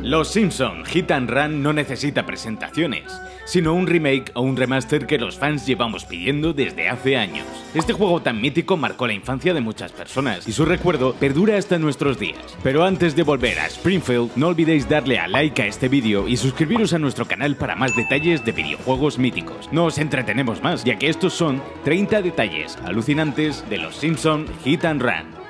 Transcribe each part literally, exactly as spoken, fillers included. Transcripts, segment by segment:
Los Simpson Hit and Run no necesita presentaciones, sino un remake o un remaster que los fans llevamos pidiendo desde hace años. Este juego tan mítico marcó la infancia de muchas personas y su recuerdo perdura hasta nuestros días. Pero antes de volver a Springfield, no olvidéis darle a like a este vídeo y suscribiros a nuestro canal para más detalles de videojuegos míticos. No os entretenemos más, ya que estos son treinta detalles alucinantes de los Simpson Hit and Run.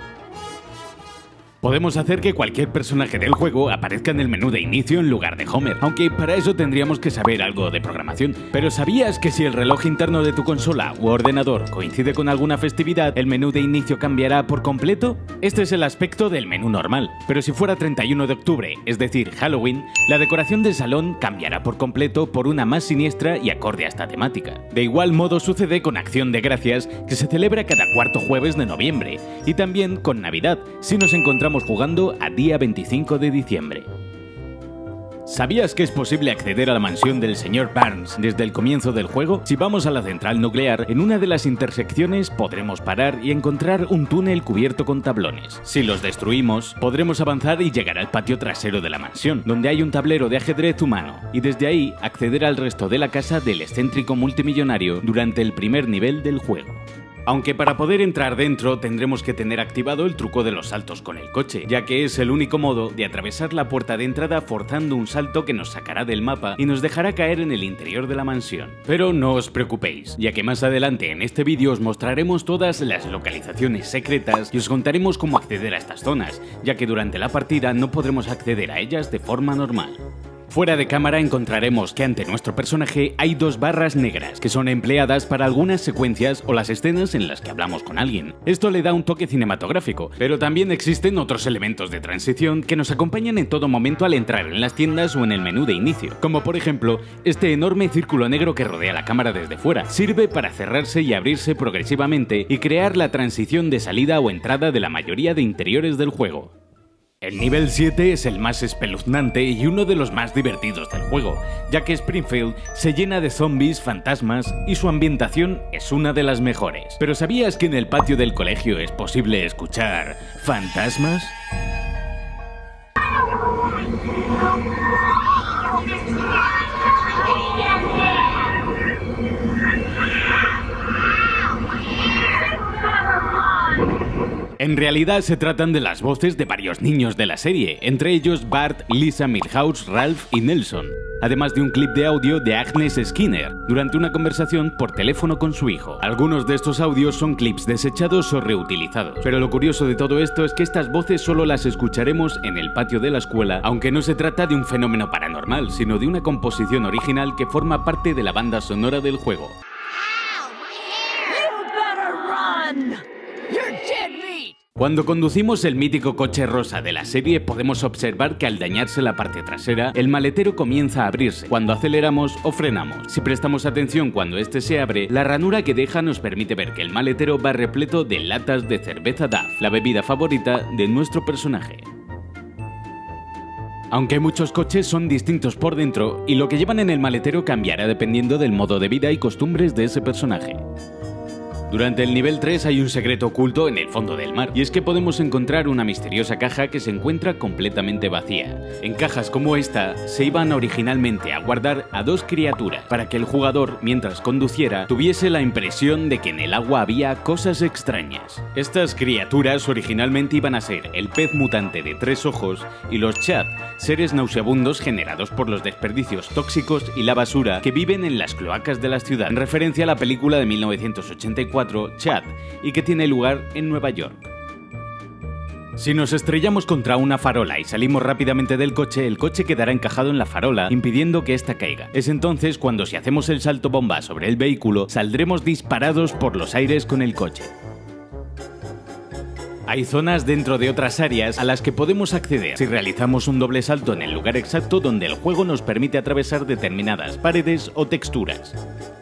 Podemos hacer que cualquier personaje del juego aparezca en el menú de inicio en lugar de Homer, aunque para eso tendríamos que saber algo de programación. Pero ¿sabías que si el reloj interno de tu consola u ordenador coincide con alguna festividad, el menú de inicio cambiará por completo? Este es el aspecto del menú normal, pero si fuera treinta y uno de octubre, es decir, Halloween, la decoración del salón cambiará por completo por una más siniestra y acorde a esta temática. De igual modo sucede con Acción de Gracias, que se celebra cada cuarto jueves de noviembre, y también con Navidad, si nos encontramos jugando a día veinticinco de diciembre. ¿Sabías que es posible acceder a la mansión del señor Burns desde el comienzo del juego? Si vamos a la central nuclear, en una de las intersecciones podremos parar y encontrar un túnel cubierto con tablones. Si los destruimos, podremos avanzar y llegar al patio trasero de la mansión, donde hay un tablero de ajedrez humano, y desde ahí acceder al resto de la casa del excéntrico multimillonario durante el primer nivel del juego. Aunque para poder entrar dentro tendremos que tener activado el truco de los saltos con el coche, ya que es el único modo de atravesar la puerta de entrada forzando un salto que nos sacará del mapa y nos dejará caer en el interior de la mansión. Pero no os preocupéis, ya que más adelante en este vídeo os mostraremos todas las localizaciones secretas y os contaremos cómo acceder a estas zonas, ya que durante la partida no podremos acceder a ellas de forma normal. Fuera de cámara encontraremos que ante nuestro personaje hay dos barras negras que son empleadas para algunas secuencias o las escenas en las que hablamos con alguien. Esto le da un toque cinematográfico, pero también existen otros elementos de transición que nos acompañan en todo momento al entrar en las tiendas o en el menú de inicio, como por ejemplo este enorme círculo negro que rodea la cámara desde fuera. Sirve para cerrarse y abrirse progresivamente y crear la transición de salida o entrada de la mayoría de interiores del juego. El nivel siete es el más espeluznante y uno de los más divertidos del juego, ya que Springfield se llena de zombies, fantasmas y su ambientación es una de las mejores. ¿Pero sabías que en el patio del colegio es posible escuchar fantasmas? En realidad se tratan de las voces de varios niños de la serie, entre ellos Bart, Lisa, Milhouse, Ralph y Nelson, además de un clip de audio de Agnes Skinner durante una conversación por teléfono con su hijo. Algunos de estos audios son clips desechados o reutilizados, pero lo curioso de todo esto es que estas voces solo las escucharemos en el patio de la escuela, aunque no se trata de un fenómeno paranormal, sino de una composición original que forma parte de la banda sonora del juego. Cuando conducimos el mítico coche rosa de la serie podemos observar que al dañarse la parte trasera, el maletero comienza a abrirse cuando aceleramos o frenamos. Si prestamos atención cuando este se abre, la ranura que deja nos permite ver que el maletero va repleto de latas de cerveza Duff, la bebida favorita de nuestro personaje. Aunque muchos coches son distintos por dentro y lo que llevan en el maletero cambiará dependiendo del modo de vida y costumbres de ese personaje. Durante el nivel tres hay un secreto oculto en el fondo del mar, y es que podemos encontrar una misteriosa caja que se encuentra completamente vacía. En cajas como esta, se iban originalmente a guardar a dos criaturas, para que el jugador, mientras conduciera, tuviese la impresión de que en el agua había cosas extrañas. Estas criaturas originalmente iban a ser el pez mutante de tres ojos y los Chad, seres nauseabundos generados por los desperdicios tóxicos y la basura que viven en las cloacas de la ciudad, en referencia a la película de mil novecientos ochenta y cuatro Chad, y que tiene lugar en Nueva York. Si nos estrellamos contra una farola y salimos rápidamente del coche, el coche quedará encajado en la farola, impidiendo que ésta caiga. Es entonces cuando, si hacemos el salto bomba sobre el vehículo, saldremos disparados por los aires con el coche. Hay zonas dentro de otras áreas a las que podemos acceder si realizamos un doble salto en el lugar exacto donde el juego nos permite atravesar determinadas paredes o texturas.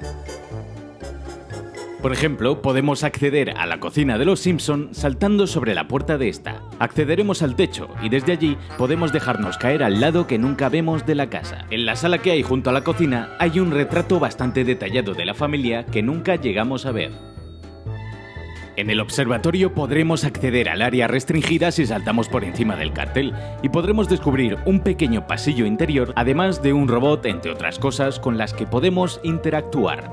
Por ejemplo, podemos acceder a la cocina de los Simpson saltando sobre la puerta de esta. Accederemos al techo y desde allí podemos dejarnos caer al lado que nunca vemos de la casa. En la sala que hay junto a la cocina hay un retrato bastante detallado de la familia que nunca llegamos a ver. En el observatorio podremos acceder al área restringida si saltamos por encima del cartel y podremos descubrir un pequeño pasillo interior, además de un robot, entre otras cosas, con las que podemos interactuar.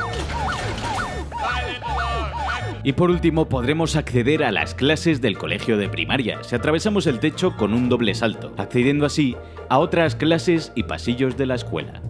Y por último podremos acceder a las clases del colegio de primaria si atravesamos el techo con un doble salto, accediendo así a otras clases y pasillos de la escuela.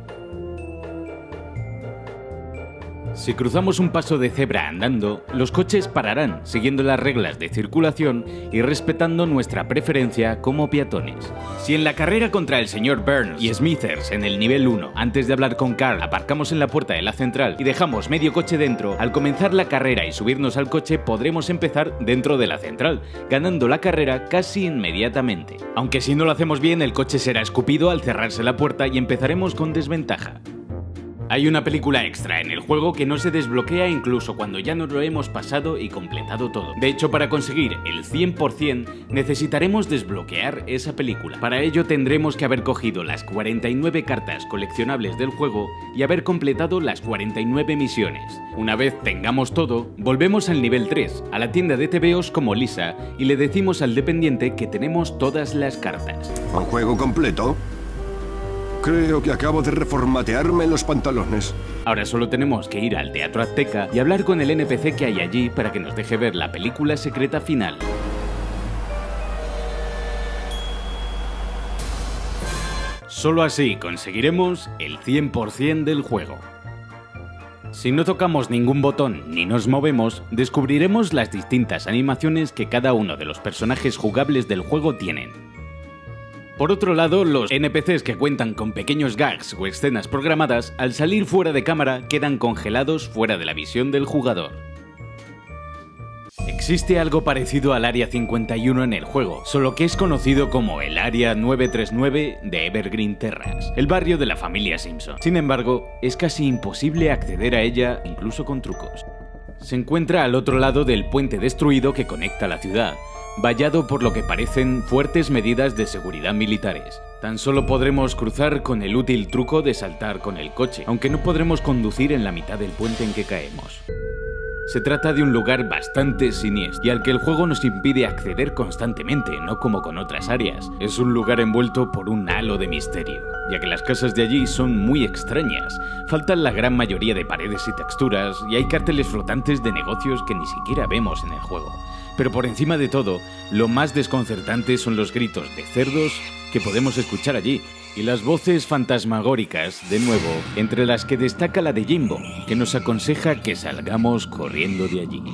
Si cruzamos un paso de cebra andando, los coches pararán siguiendo las reglas de circulación y respetando nuestra preferencia como peatones. Si en la carrera contra el señor Burns y Smithers en el nivel uno, antes de hablar con Carl, aparcamos en la puerta de la central y dejamos medio coche dentro, al comenzar la carrera y subirnos al coche podremos empezar dentro de la central, ganando la carrera casi inmediatamente. Aunque si no lo hacemos bien, el coche será escupido al cerrarse la puerta y empezaremos con desventaja. Hay una película extra en el juego que no se desbloquea incluso cuando ya nos lo hemos pasado y completado todo. De hecho, para conseguir el cien por cien necesitaremos desbloquear esa película. Para ello tendremos que haber cogido las cuarenta y nueve cartas coleccionables del juego y haber completado las cuarenta y nueve misiones. Una vez tengamos todo, volvemos al nivel tres, a la tienda de tebeos como Lisa, y le decimos al dependiente que tenemos todas las cartas. ¿Un juego completo? Creo que acabo de reformatearme los pantalones. Ahora solo tenemos que ir al Teatro Azteca y hablar con el N P C que hay allí para que nos deje ver la película secreta final. Solo así conseguiremos el cien por cien del juego. Si no tocamos ningún botón ni nos movemos, descubriremos las distintas animaciones que cada uno de los personajes jugables del juego tienen. Por otro lado, los N P Cs que cuentan con pequeños gags o escenas programadas, al salir fuera de cámara quedan congelados fuera de la visión del jugador. Existe algo parecido al Área cincuenta y uno en el juego, solo que es conocido como el Área novecientos treinta y nueve de Evergreen Terrace, el barrio de la familia Simpson. Sin embargo, es casi imposible acceder a ella incluso con trucos. Se encuentra al otro lado del puente destruido que conecta la ciudad, vallado por lo que parecen fuertes medidas de seguridad militares. Tan solo podremos cruzar con el útil truco de saltar con el coche, aunque no podremos conducir en la mitad del puente en que caemos. Se trata de un lugar bastante siniestro y al que el juego nos impide acceder constantemente, no como con otras áreas. Es un lugar envuelto por un halo de misterio, ya que las casas de allí son muy extrañas, faltan la gran mayoría de paredes y texturas y hay carteles flotantes de negocios que ni siquiera vemos en el juego. Pero por encima de todo, lo más desconcertante son los gritos de cerdos que podemos escuchar allí y las voces fantasmagóricas, de nuevo, entre las que destaca la de Jimbo, que nos aconseja que salgamos corriendo de allí.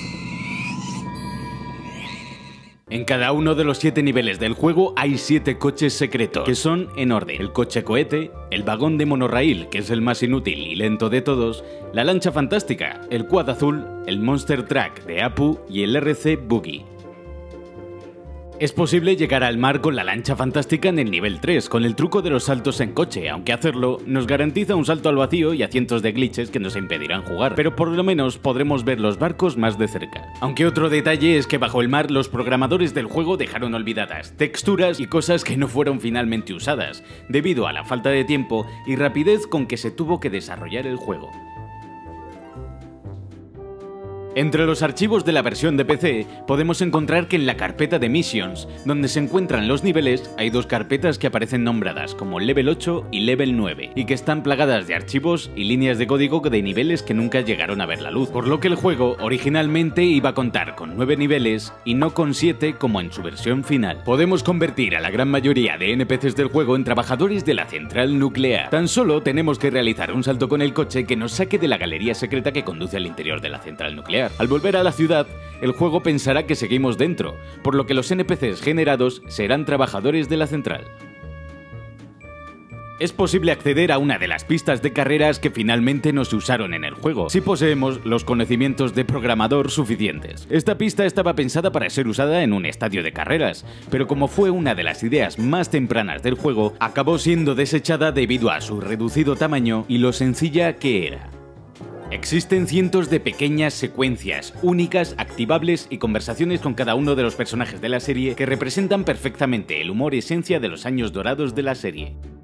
En cada uno de los siete niveles del juego hay siete coches secretos, que son en orden: el coche cohete, el vagón de monorraíl, que es el más inútil y lento de todos, la lancha fantástica, el quad azul, el monster truck de Apu y el R C Buggy. Es posible llegar al mar con la lancha fantástica en el nivel tres, con el truco de los saltos en coche, aunque hacerlo nos garantiza un salto al vacío y a cientos de glitches que nos impedirán jugar, pero por lo menos podremos ver los barcos más de cerca. Aunque otro detalle es que bajo el mar los programadores del juego dejaron olvidadas texturas y cosas que no fueron finalmente usadas, debido a la falta de tiempo y rapidez con que se tuvo que desarrollar el juego. Entre los archivos de la versión de P C podemos encontrar que en la carpeta de Missions, donde se encuentran los niveles, hay dos carpetas que aparecen nombradas como Level ocho y Level nueve, y que están plagadas de archivos y líneas de código de niveles que nunca llegaron a ver la luz, por lo que el juego originalmente iba a contar con nueve niveles y no con siete como en su versión final. Podemos convertir a la gran mayoría de N P Cs del juego en trabajadores de la central nuclear. Tan solo tenemos que realizar un salto con el coche que nos saque de la galería secreta que conduce al interior de la central nuclear. Al volver a la ciudad, el juego pensará que seguimos dentro, por lo que los N P Cs generados serán trabajadores de la central. Es posible acceder a una de las pistas de carreras que finalmente no se usaron en el juego, si poseemos los conocimientos de programador suficientes. Esta pista estaba pensada para ser usada en un estadio de carreras, pero como fue una de las ideas más tempranas del juego, acabó siendo desechada debido a su reducido tamaño y lo sencilla que era. Existen cientos de pequeñas secuencias únicas, activables y conversaciones con cada uno de los personajes de la serie que representan perfectamente el humor esencia de los años dorados de la serie.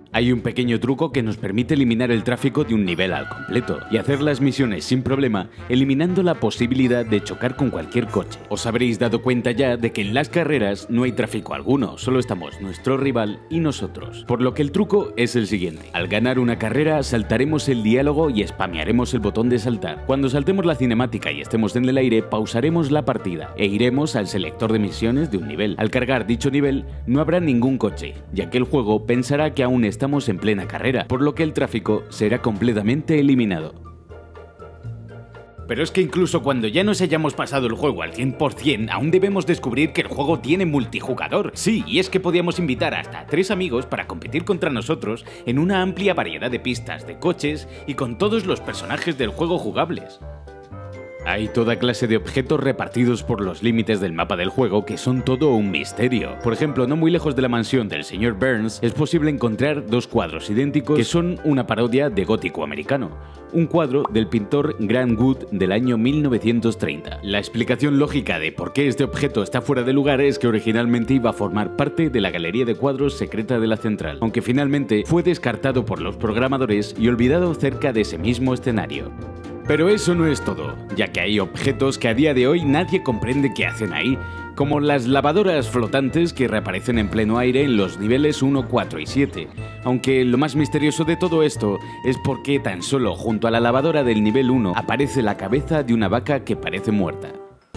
Hay un pequeño truco que nos permite eliminar el tráfico de un nivel al completo y hacer las misiones sin problema, eliminando la posibilidad de chocar con cualquier coche. Os habréis dado cuenta ya de que en las carreras no hay tráfico alguno, solo estamos nuestro rival y nosotros. Por lo que el truco es el siguiente: al ganar una carrera saltaremos el diálogo y spamearemos el botón de saltar. Cuando saltemos la cinemática y estemos en el aire, pausaremos la partida e iremos al selector de misiones de un nivel. Al cargar dicho nivel no habrá ningún coche, ya que el juego pensará que aún estamos en plena carrera, por lo que el tráfico será completamente eliminado. Pero es que incluso cuando ya nos hayamos pasado el juego al cien por cien, aún debemos descubrir que el juego tiene multijugador. Sí, y es que podíamos invitar hasta tres amigos para competir contra nosotros en una amplia variedad de pistas, de coches y con todos los personajes del juego jugables. Hay toda clase de objetos repartidos por los límites del mapa del juego que son todo un misterio. Por ejemplo, no muy lejos de la mansión del señor Burns es posible encontrar dos cuadros idénticos que son una parodia de gótico americano. Un cuadro del pintor Grant Wood del año mil novecientos treinta. La explicación lógica de por qué este objeto está fuera de lugar es que originalmente iba a formar parte de la galería de cuadros secreta de la central, aunque finalmente fue descartado por los programadores y olvidado cerca de ese mismo escenario. Pero eso no es todo, ya que hay objetos que a día de hoy nadie comprende qué hacen ahí, como las lavadoras flotantes que reaparecen en pleno aire en los niveles uno, cuatro y siete, aunque lo más misterioso de todo esto es porque tan solo junto a la lavadora del nivel uno aparece la cabeza de una vaca que parece muerta.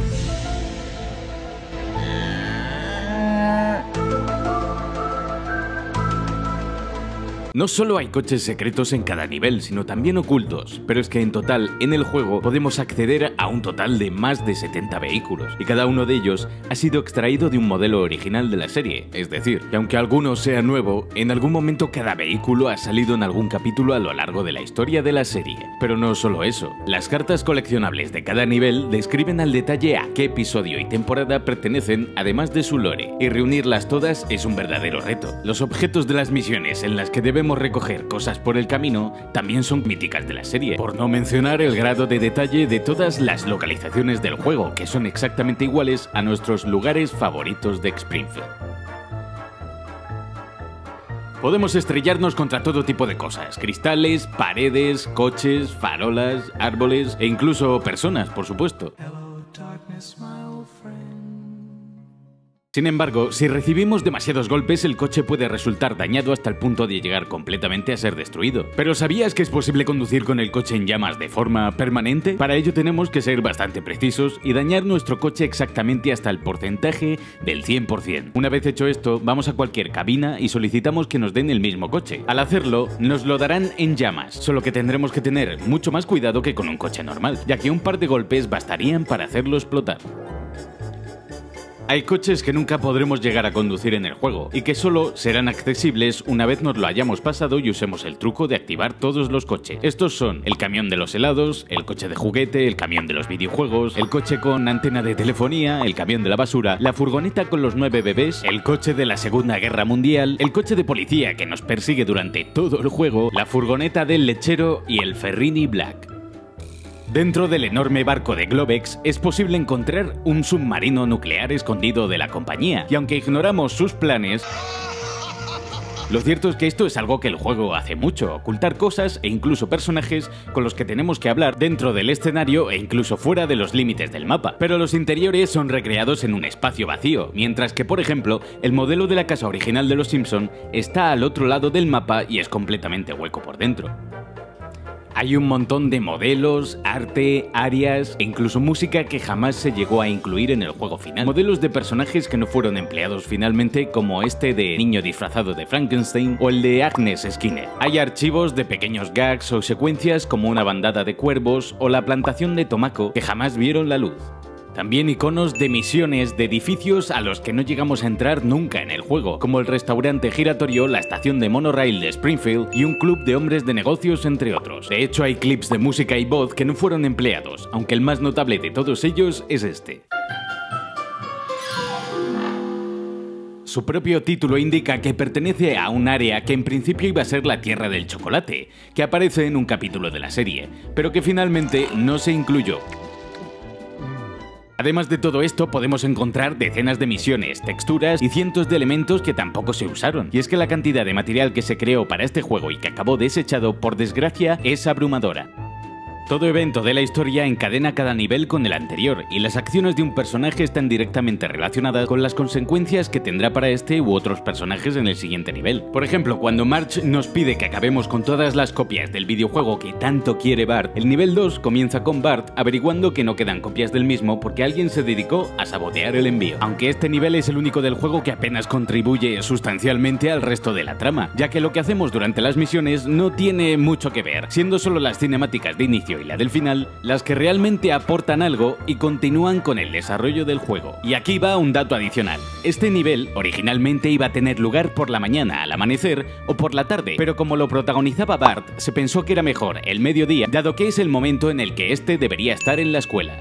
No solo hay coches secretos en cada nivel, sino también ocultos, pero es que en total, en el juego, podemos acceder a un total de más de setenta vehículos, y cada uno de ellos ha sido extraído de un modelo original de la serie, es decir, que aunque alguno sea nuevo, en algún momento cada vehículo ha salido en algún capítulo a lo largo de la historia de la serie. Pero no solo eso, las cartas coleccionables de cada nivel describen al detalle a qué episodio y temporada pertenecen, además de su lore, y reunirlas todas es un verdadero reto. Los objetos de las misiones en las que debemos recoger cosas por el camino también son míticas de la serie, por no mencionar el grado de detalle de todas las localizaciones del juego, que son exactamente iguales a nuestros lugares favoritos de Springfield. Podemos estrellarnos contra todo tipo de cosas: cristales, paredes, coches, farolas, árboles e incluso personas, por supuesto. Sin embargo, si recibimos demasiados golpes, el coche puede resultar dañado hasta el punto de llegar completamente a ser destruido. ¿Pero sabías que es posible conducir con el coche en llamas de forma permanente? Para ello tenemos que ser bastante precisos y dañar nuestro coche exactamente hasta el porcentaje del cien por cien. Una vez hecho esto, vamos a cualquier cabina y solicitamos que nos den el mismo coche. Al hacerlo, nos lo darán en llamas, solo que tendremos que tener mucho más cuidado que con un coche normal, ya que un par de golpes bastarían para hacerlo explotar. Hay coches que nunca podremos llegar a conducir en el juego y que solo serán accesibles una vez nos lo hayamos pasado y usemos el truco de activar todos los coches. Estos son el camión de los helados, el coche de juguete, el camión de los videojuegos, el coche con antena de telefonía, el camión de la basura, la furgoneta con los nueve bebés, el coche de la Segunda Guerra Mundial, el coche de policía que nos persigue durante todo el juego, la furgoneta del lechero y el Ferrini Black. Dentro del enorme barco de Globex es posible encontrar un submarino nuclear escondido de la compañía, y aunque ignoramos sus planes, lo cierto es que esto es algo que el juego hace mucho: ocultar cosas e incluso personajes con los que tenemos que hablar dentro del escenario e incluso fuera de los límites del mapa. Pero los interiores son recreados en un espacio vacío, mientras que, por ejemplo, el modelo de la casa original de los Simpson está al otro lado del mapa y es completamente hueco por dentro. Hay un montón de modelos, arte, áreas e incluso música que jamás se llegó a incluir en el juego final. Modelos de personajes que no fueron empleados finalmente, como este de niño disfrazado de Frankenstein o el de Agnes Skinner. Hay archivos de pequeños gags o secuencias como una bandada de cuervos o la plantación de tomaco que jamás vieron la luz. También iconos de misiones de edificios a los que no llegamos a entrar nunca en el juego, como el restaurante giratorio, la estación de monorail de Springfield y un club de hombres de negocios, entre otros. De hecho, hay clips de música y voz que no fueron empleados, aunque el más notable de todos ellos es este. Su propio título indica que pertenece a un área que en principio iba a ser la Tierra del Chocolate, que aparece en un capítulo de la serie, pero que finalmente no se incluyó. Además de todo esto, podemos encontrar decenas de misiones, texturas y cientos de elementos que tampoco se usaron. Y es que la cantidad de material que se creó para este juego y que acabó desechado, por desgracia, es abrumadora. Todo evento de la historia encadena cada nivel con el anterior, y las acciones de un personaje están directamente relacionadas con las consecuencias que tendrá para este u otros personajes en el siguiente nivel. Por ejemplo, cuando Marge nos pide que acabemos con todas las copias del videojuego que tanto quiere Bart, el nivel dos comienza con Bart averiguando que no quedan copias del mismo porque alguien se dedicó a sabotear el envío. Aunque este nivel es el único del juego que apenas contribuye sustancialmente al resto de la trama, ya que lo que hacemos durante las misiones no tiene mucho que ver, siendo solo las cinemáticas de inicio y la del final las que realmente aportan algo y continúan con el desarrollo del juego. Y aquí va un dato adicional. Este nivel originalmente iba a tener lugar por la mañana al amanecer o por la tarde, pero como lo protagonizaba Bart, se pensó que era mejor el mediodía, dado que es el momento en el que este debería estar en la escuela.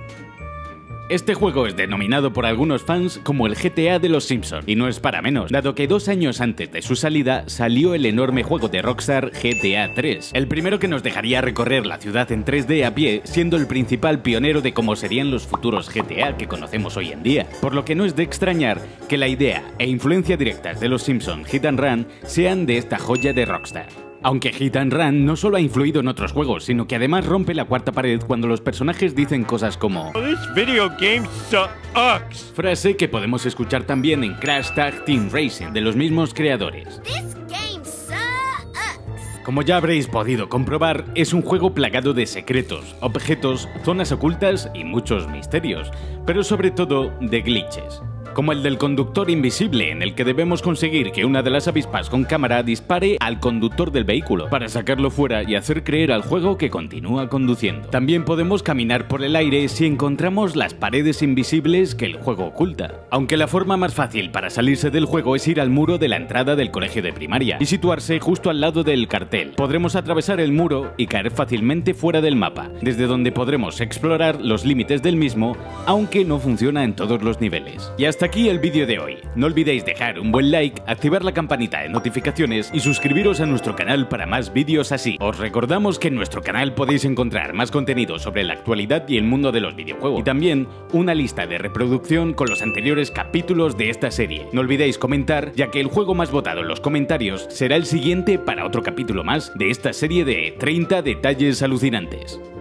Este juego es denominado por algunos fans como el G T A de los Simpson, y no es para menos, dado que dos años antes de su salida salió el enorme juego de Rockstar G T A tres, el primero que nos dejaría recorrer la ciudad en tres D a pie, siendo el principal pionero de cómo serían los futuros G T A que conocemos hoy en día, por lo que no es de extrañar que la idea e influencia directas de los Simpson Hit and Run sean de esta joya de Rockstar. Aunque Hit and Run no solo ha influido en otros juegos, sino que además rompe la cuarta pared cuando los personajes dicen cosas como "This video game sucks", frase que podemos escuchar también en Crash Tag Team Racing de los mismos creadores. This game sucks. Como ya habréis podido comprobar, es un juego plagado de secretos, objetos, zonas ocultas y muchos misterios, pero sobre todo de glitches. Como el del conductor invisible, en el que debemos conseguir que una de las avispas con cámara dispare al conductor del vehículo para sacarlo fuera y hacer creer al juego que continúa conduciendo. También podemos caminar por el aire si encontramos las paredes invisibles que el juego oculta. Aunque la forma más fácil para salirse del juego es ir al muro de la entrada del colegio de primaria y situarse justo al lado del cartel. Podremos atravesar el muro y caer fácilmente fuera del mapa, desde donde podremos explorar los límites del mismo, aunque no funciona en todos los niveles. Y hasta aquí el vídeo de hoy. No olvidéis dejar un buen like, activar la campanita de notificaciones y suscribiros a nuestro canal para más vídeos así. Os recordamos que en nuestro canal podéis encontrar más contenido sobre la actualidad y el mundo de los videojuegos, y también una lista de reproducción con los anteriores capítulos de esta serie. No olvidéis comentar, ya que el juego más votado en los comentarios será el siguiente para otro capítulo más de esta serie de treinta detalles alucinantes.